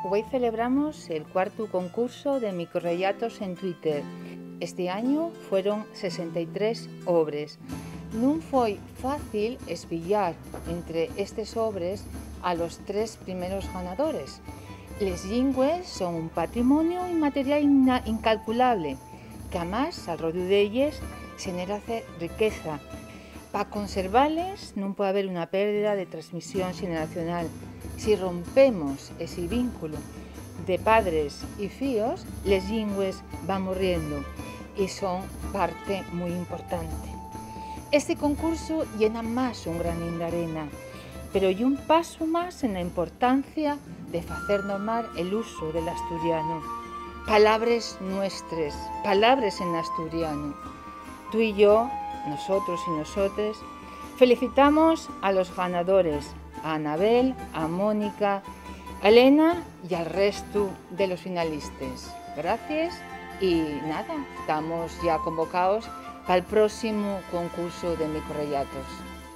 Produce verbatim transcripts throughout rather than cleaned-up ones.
Hoy celebramos el cuarto concurso de microrelatos en Twitter. Este año fueron sesenta y tres obras. Non foi fácil espiar entre estes obras a los tres primeros ganadores. Les lingües son un patrimonio inmaterial incalculable, que además, al rodio d'elles, xenera riqueza. Para conservarles non pode haber unha pérdida de transmisión xeneracional. Si rompemos ese vínculo de padres y fíos, les lingües van morriendo y son parte muy importante. Este concurso llena más un granín de arena, pero y un paso más en la importancia de hacer normal el uso del asturiano. Palabras nuestras, palabras en asturiano. Tú y yo, nosotros y nosotras, felicitamos a los ganadores, a Anabel, a Mónica, a Elena y al resto de los finalistas. Gracias y nada, estamos ya convocados para el próximo concurso de microrelatos.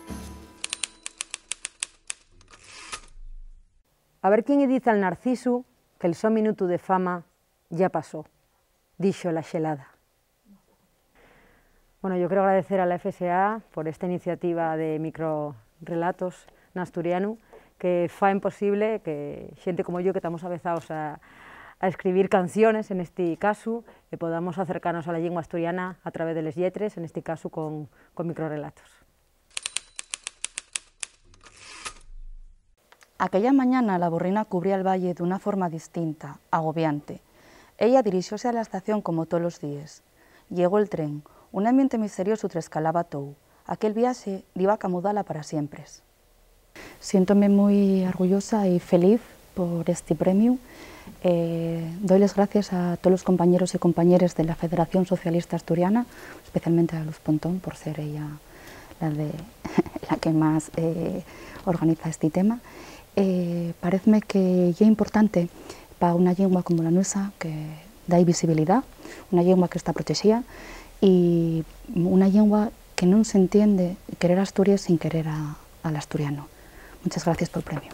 A ver quién dice al Narciso que el so minuto de fama ya pasó, dixo la xelada. Bueno, yo quiero agradecer a la F S A por esta iniciativa de microrelatos en asturiano, que faen posible que xente como yo, que estamos avezados a, a escribir canciones, en este caso, que podamos acercarnos a la lengua asturiana a través de les lletres, en este caso con, con microrelatos. Aquella mañana la burrina cubría el valle de una forma distinta, agobiante. Ella dirigióse a la estación como todos los días. Llegó el tren, un ambiente misterioso trescalaba todo. Aquel viaje iba a camudala para siempre. Siéntome muy orgullosa y feliz por este premio. Eh, doy las gracias a todos los compañeros y compañeras de la Federación Socialista Asturiana, especialmente a Luz Pontón, por ser ella la, de, la que más eh, organiza este tema. Eh, pareceme que es importante para una lengua como la nuestra, que da visibilidad, una lengua que está protegida y una lengua que no se entiende querer Asturias sin querer a, al asturiano. Muchas gracias por el premio.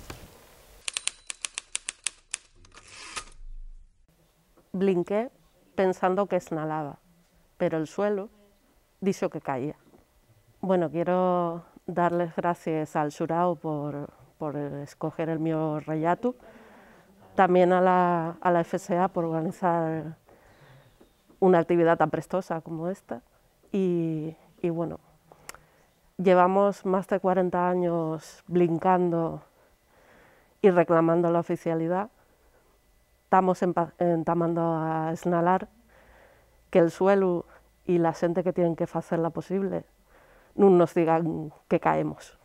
Blinqué pensando que esnalaba, pero el suelo dijo que caía. Bueno, quiero darles gracias al xurao por, por escoger el mío relato, también a la, a la F S A por organizar una actividad tan prestosa como esta y, y bueno, llevamos más de cuarenta años blincando y reclamando la oficialidad. Estamos entamando a esnalar que el suelo y la gente que tienen que hacerla posible no nos digan que caemos.